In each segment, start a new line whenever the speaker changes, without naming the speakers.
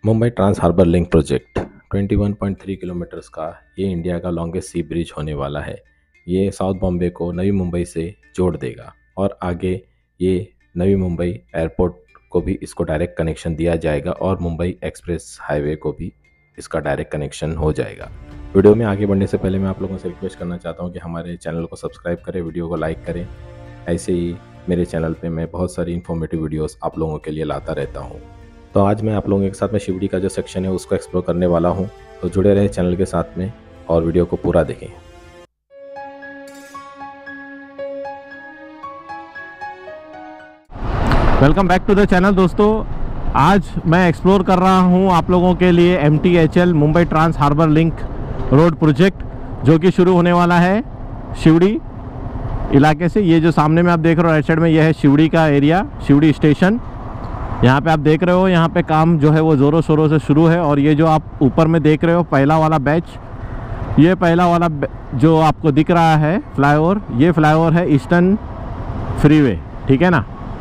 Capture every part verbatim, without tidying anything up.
Mumbai trans harbour link project इक्कीस point तीन kilometres का ये इंडिया का लॉन्गेस्ट सी ब्रिज होने वाला है। ये साउथ बॉम्बे को नवी मुंबई से जोड़ देगा और आगे ये नवी मुंबई एयरपोर्ट को भी इसको डायरेक्ट कनेक्शन दिया जाएगा और मुंबई एक्सप्रेस हाईवे को भी इसका डायरेक्ट कनेक्शन हो जाएगा। वीडियो में आगे बढ़ने से पहले मैं आप लोगों से रिक्वेस्ट करना चाहता हूँ कि हमारे चैनल को सब्सक्राइब करें, वीडियो को लाइक करें। ऐसे ही मेरे चैनल पे मैं बहुत सारी इन्फॉर्मेटिव वीडियोस आप लोगों के लिए लाता रहता हूँ। तो आज मैं आप लोगों के साथ में शिवड़ी का जो सेक्शन है उसको एक्सप्लोर करने वाला हूँ, तो जुड़े रहे चैनल के साथ में और वीडियो को पूरा देखें।
Welcome back to the channel दोस्तों। आज मैं एक्सप्लोर कर रहा हूँ आप लोगों के लिए M T H L Mumbai trans harbour link road project, जो कि शुरू होने वाला है शिवड़ी इलाके से। ये जो सामने में आप देख रहे हो राइट साइड में, यह है शिवड़ी का एरिया, शिवड़ी स्टेशन। यहाँ पे आप देख रहे हो, यहाँ पे काम जो है वो ज़ोरों शोरों से शुरू है। और ये जो आप ऊपर में देख रहे हो पहला वाला बैच, ये पहला वाला जो आपको दिख रहा है फ्लाईओवर, ये फ्लाईओवर है ईस्टर्न फ्रीवे, ठीक है ना।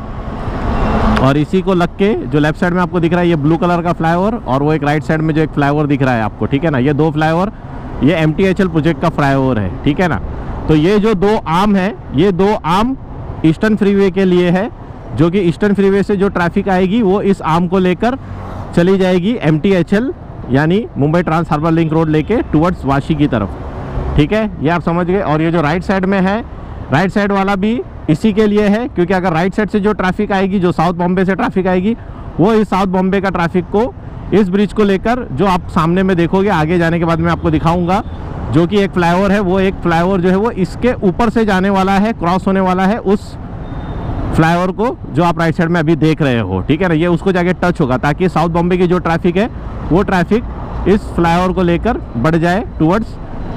और इसी को लग के जो लेफ्ट साइड में आपको दिख रहा है ये ब्लू कलर का फ्लाईओवर, और वो एक राइट साइड में जो एक फ्लाईओवर दिख रहा है आपको, ठीक है ना। ये दो फ्लाईओवर ये M T H L project का फ्लाईओवर है, ठीक है ना। तो ये जो दो आर्म है, ये दो आर्म ईस्टर्न फ्रीवे के लिए है, जो कि ईस्टर्न फ्रीवे से जो ट्रैफिक आएगी वो इस आर्म को लेकर चली जाएगी एम टी एच एल यानी Mumbai trans harbour link road लेके टुवर्ड्स वाशी की तरफ, ठीक है। ये आप समझ गए। और ये जो राइट साइड में है, राइट साइड वाला भी इसी के लिए है, क्योंकि अगर राइट साइड से जो ट्रैफिक आएगी, जो साउथ बॉम्बे से ट्रैफिक आएगी, वो इस साउथ बॉम्बे का ट्रैफिक को इस ब्रिज को लेकर, जो आप सामने में देखोगे आगे जाने के बाद मैं आपको दिखाऊंगा, जो कि एक फ्लाईओवर है, वो एक फ्लाईओवर जो है वो इसके ऊपर से जाने वाला है, क्रॉस होने वाला है उस फ्लाईओवर को जो आप राइट साइड में अभी देख रहे हो, ठीक है ना। ये उसको जाके टच होगा ताकि साउथ बॉम्बे की जो ट्रैफिक है वो ट्रैफिक इस फ्लाईओवर को लेकर बढ़ जाए towards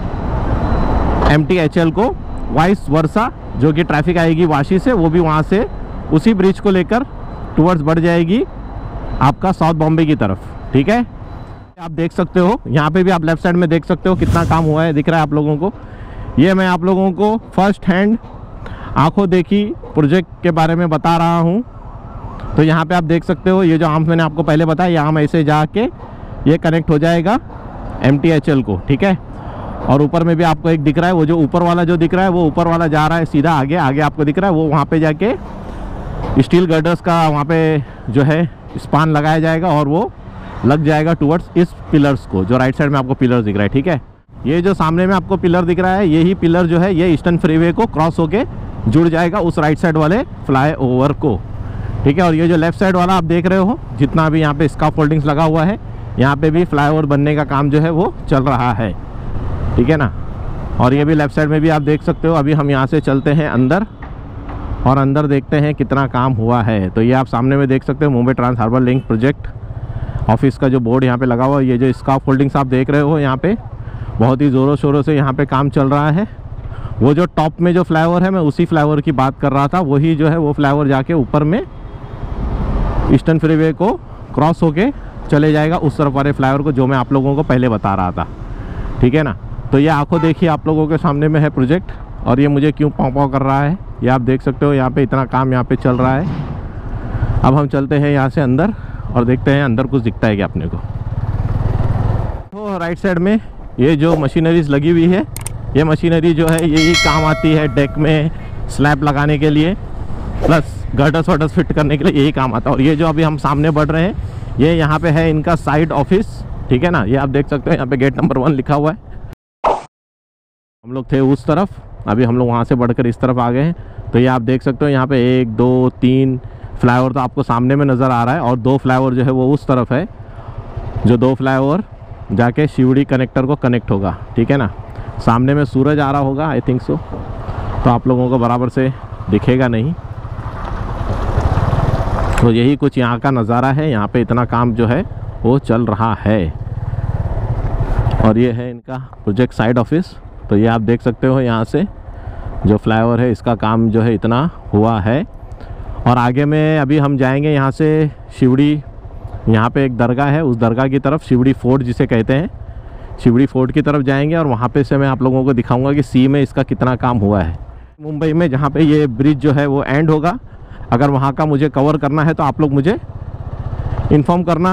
M T H L को, वाइस वर्सा जो कि ट्रैफिक आएगी वाशी से, वो भी वहाँ से उसी ब्रिज को लेकर टुवर्ड्स बढ़ जाएगी आपका साउथ बॉम्बे की तरफ, ठीक है। आप देख सकते हो यहाँ पे भी, आप लेफ्ट साइड में देख सकते हो कितना काम हुआ है, दिख रहा है आप लोगों को। ये मैं आप लोगों को फर्स्ट हैंड आंखों देखी प्रोजेक्ट के बारे में बता रहा हूँ। तो यहाँ पे आप देख सकते हो, ये जो आर्म मैंने आपको पहले बताया, ये आर्म ऐसे जाके ये कनेक्ट हो जाएगा एम टी एच एल को, ठीक है। और ऊपर में भी आपको एक दिख रहा है, वो जो ऊपर वाला जो दिख रहा है वो ऊपर वाला जा रहा है सीधा आगे, आगे आपको दिख रहा है वो वहाँ पे जाके स्टील गर्डर्स का वहाँ पे जो है स्पान लगाया जाएगा और वो लग जाएगा टुवर्ड्स इस पिलर्स को, जो राइट साइड में आपको पिलर दिख रहा है, ठीक है। ये जो सामने में आपको पिलर दिख रहा है, यही पिलर जो है ये ईस्टर्न फ्रीवे को क्रॉस होके जुड़ जाएगा उस राइट साइड वाले फ्लाई ओवर को, ठीक है। और ये जो लेफ्ट साइड वाला आप देख रहे हो, जितना भी यहाँ पे स्काफ फोल्डिंग्स लगा हुआ है, यहाँ पे भी फ्लाई ओवर बनने का काम जो है वो चल रहा है, ठीक है ना। और ये भी लेफ्ट साइड में भी आप देख सकते हो। अभी हम यहाँ से चलते हैं अंदर और अंदर देखते हैं कितना काम हुआ है। तो ये आप सामने में देख सकते हो Mumbai trans harbour link project office का जो बोर्ड यहाँ पे लगा हुआ है। ये जो स्काफ फोल्डिंग्स आप देख रहे हो, यहाँ पे बहुत ही ज़ोरों शोरों से यहाँ पे काम चल रहा है। वो जो टॉप में जो फ्लाईओवर है, मैं उसी फ्लाईओवर की बात कर रहा था, वही जो है वो फ्लाईओवर जाके ऊपर में ईस्टर्न फ्रीवे को क्रॉस होके चले जाएगा उस तरफ वाले फ्लाईओवर को, जो मैं आप लोगों को पहले बता रहा था, ठीक है ना। तो ये आंखों देखिए आप लोगों के सामने में है प्रोजेक्ट, और ये मुझे क्यों पाँव पाँव कर रहा है ये आप देख सकते हो। यहाँ पे इतना काम यहाँ पे चल रहा है। अब हम चलते हैं यहाँ से अंदर और देखते हैं अंदर कुछ दिखता है क्या अपने को। तो राइट साइड में ये जो मशीनरीज लगी हुई है, ये मशीनरी जो है यही काम आती है डेक में स्लैब लगाने के लिए, प्लस गर्डर्स वर्डर्स फिट करने के लिए यही काम आता है। और ये जो अभी हम सामने बढ़ रहे हैं, ये यहाँ पे है इनका साइड ऑफिस, ठीक है ना। ये आप देख सकते हो, यहाँ पे गेट नंबर वन लिखा हुआ है। हम लोग थे उस तरफ, अभी हम लोग वहाँ से बढ़कर इस तरफ आ गए हैं। तो ये आप देख सकते हो यहाँ पे एक दो तीन फ्लाईओवर तो आपको सामने में नज़र आ रहा है, और दो फ्लाईओवर जो है वो उस तरफ है, जो दो फ्लाईओवर जाके शिवड़ी कनेक्टर को कनेक्ट होगा, ठीक है ना। सामने में सूरज आ रहा होगा आई थिंक सो, तो आप लोगों को बराबर से दिखेगा नहीं। तो यही कुछ यहाँ का नज़ारा है। यहाँ पे इतना काम जो है वो चल रहा है। और ये है इनका प्रोजेक्ट साइड ऑफिस। तो ये आप देख सकते हो, यहाँ से जो फ्लाईओवर है इसका काम जो है इतना हुआ है। और आगे में अभी हम जाएंगे यहाँ से शिवड़ी, यहाँ पे एक दरगाह है, उस दरगाह की तरफ, शिवड़ी फोर्ट जिसे कहते हैं, शिवड़ी फोर्ट की तरफ जाएंगे। और वहाँ पे से मैं आप लोगों को दिखाऊंगा कि सी में इसका कितना काम हुआ है। मुंबई में जहाँ पे ये ब्रिज जो है वो एंड होगा, अगर वहाँ का मुझे कवर करना है तो आप लोग मुझे इन्फॉर्म करना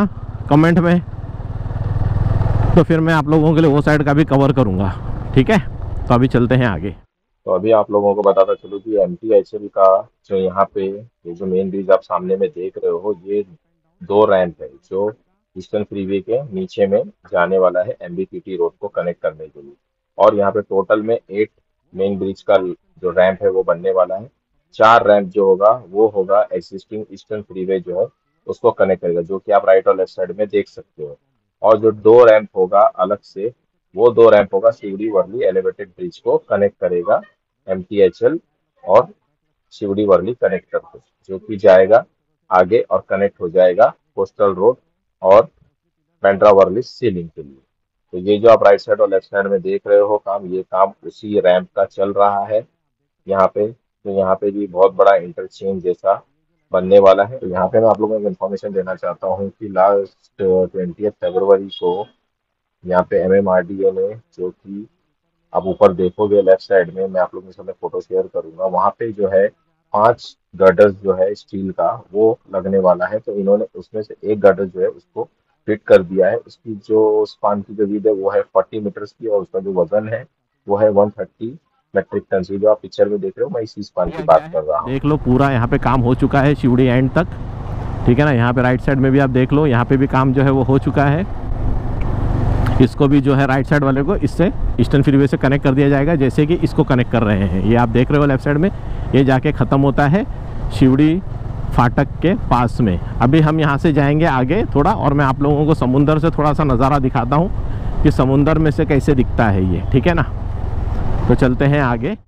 कमेंट में, तो फिर मैं आप लोगों के लिए वो साइड का भी कवर करूँगा। ठीक है, तो अभी चलते हैं आगे।
तो अभी आप लोगों को बताता चलूँ कि एम टी एच एल का जो यहाँ पे ये जो मेन ब्रिज आप सामने में देख रहे हो, ये दो रैंप है जो ईस्टर्न फ्रीवे के नीचे में जाने वाला है M B P T road को कनेक्ट करने के लिए। और यहाँ पे टोटल में एट मेन ब्रिज का जो रैंप है वो बनने वाला है। चार रैंप जो होगा वो होगा एग्जिस्टिंग ईस्टर्न फ्रीवे जो है उसको कनेक्ट करेगा, जो कि आप राइट और लेफ्ट साइड में देख सकते हो। और जो दो रैंप होगा अलग से, वो दो रैंप होगा शिवड़ी वर्ली एलिवेटेड ब्रिज को कनेक्ट करेगा एम टी एच एल और शिवड़ी वर्ली कनेक्टर को, जो कि जाएगा आगे और कनेक्ट हो जाएगा कोस्टल रोड और पेंड्रा वर्ली सीलिंग के लिए। तो ये जो आप राइट साइड और लेफ्ट साइड में देख रहे हो काम, ये काम उसी रैंप का चल रहा है यहाँ पे। तो यहाँ पे भी बहुत बड़ा इंटरचेंज जैसा बनने वाला है। तो यहाँ पे मैं आप लोगों को इन्फॉर्मेशन देना चाहता हूँ कि लास्ट ट्वेंटी फरवरी को यहाँ पे M M R D A ने, जो कि आप ऊपर देखोगे लेफ्ट साइड में, मैं आप लोगों के साथ फोटो शेयर करूंगा, वहाँ पे जो है पांच गर्डर्स जो है स्टील का वो लगने वाला है। तो इन्होंने उसमें से एक गर्डर जो है उसको फिट कर दिया है। उसकी जो स्पान की जो विड्थ है वो है फोर्टी मीटर्स की, और उसका जो वजन है वो है वन थर्टी मेट्रिक टन। जो आप पिक्चर में देख रहे हो, मैं इसी स्पान की बात कर रहा हूँ।
देख लो पूरा यहाँ पे काम हो चुका है शिवड़ी एंड तक। ठीक है ना, यहाँ पे राइट साइड में भी आप देख लो, यहाँ पे भी काम जो है वो हो चुका है। इसको भी जो है राइट साइड वाले को इससे ईस्टर्न फ्रीवे से कनेक्ट कर दिया जाएगा, जैसे कि इसको कनेक्ट कर रहे हैं। ये आप देख रहे हो लेफ्ट साइड में, ये जाके ख़त्म होता है शिवड़ी फाटक के पास में। अभी हम यहाँ से जाएंगे आगे थोड़ा, और मैं आप लोगों को समुंदर से थोड़ा सा नज़ारा दिखाता हूँ कि समुंदर में से कैसे दिखता है ये। ठीक है ना, तो चलते हैं आगे।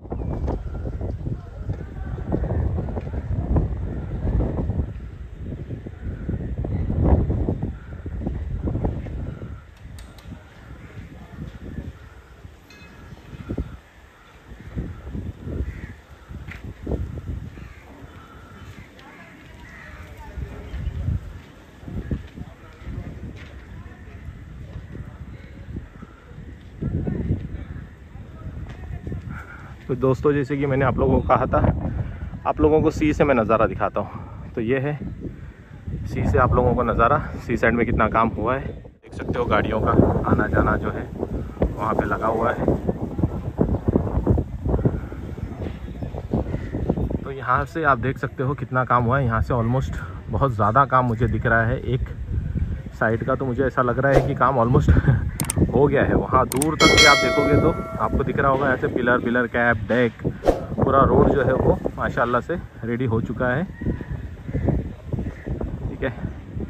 तो दोस्तों, जैसे कि मैंने आप लोगों को कहा था, आप लोगों को सी से मैं नज़ारा दिखाता हूँ। तो ये है सी से आप लोगों को नज़ारा, सी साइड में कितना काम हुआ है देख सकते हो। गाड़ियों का आना जाना जो है वहाँ पे लगा हुआ है। तो यहाँ से आप देख सकते हो कितना काम हुआ है। यहाँ से ऑलमोस्ट बहुत ज़्यादा काम मुझे दिख रहा है। एक साइड का तो मुझे ऐसा लग रहा है कि काम ऑलमोस्ट हो गया है। वहाँ दूर तक भी आप देखोगे तो आपको दिख रहा होगा ऐसे पिलर पिलर कैप डेक, पूरा रोड जो है वो माशाल्लाह से रेडी हो चुका है। ठीक है,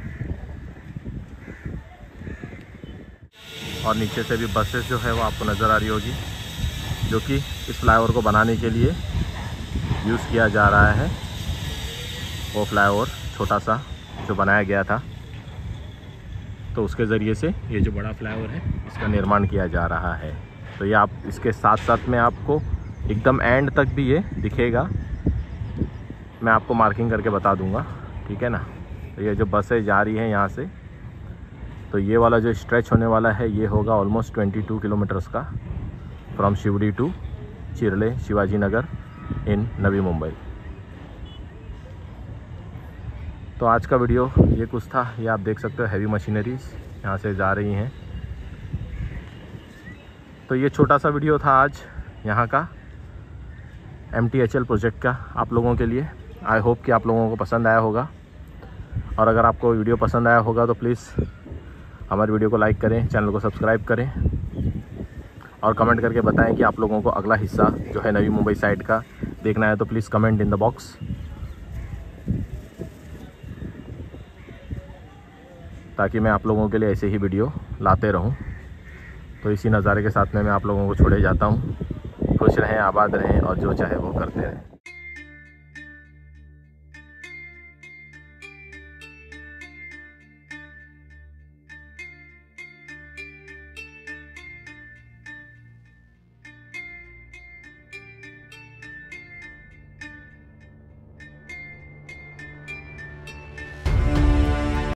और नीचे से भी बसेस जो है वो आपको नज़र आ रही होगी, जो कि इस फ्लाईओवर को बनाने के लिए यूज़ किया जा रहा है। वो फ्लाईओवर छोटा सा जो बनाया गया था, तो उसके ज़रिए से ये जो बड़ा फ्लाईओवर है इसका निर्माण किया जा रहा है। तो ये आप इसके साथ साथ में आपको एकदम एंड तक भी ये दिखेगा, मैं आपको मार्किंग करके बता दूंगा। ठीक है ना, तो ये जो बसें जा रही हैं यहाँ से, तो ये वाला जो स्ट्रेच होने वाला है ये होगा ऑलमोस्ट ट्वेंटी टू किलोमीटर्स का, from Sewri to Chirle Shivaji Nagar in Navi Mumbai. तो आज का वीडियो ये कुछ था। ये आप देख सकते हो हैवी मशीनरीज यहाँ से जा रही हैं। तो ये छोटा सा वीडियो था आज यहाँ का M T H L project का आप लोगों के लिए। आई होप कि आप लोगों को पसंद आया होगा, और अगर आपको वीडियो पसंद आया होगा तो प्लीज़ हमारे वीडियो को लाइक करें, चैनल को सब्सक्राइब करें, और कमेंट करके बताएं कि आप लोगों को अगला हिस्सा जो है नवी मुंबई साइड का देखना है। तो please comment in the box, ताकि मैं आप लोगों के लिए ऐसे ही वीडियो लाते रहूं। तो इसी नज़ारे के साथ में मैं आप लोगों को छोड़े जाता हूं। खुश रहें, आबाद रहें, और जो चाहे वो करते रहें।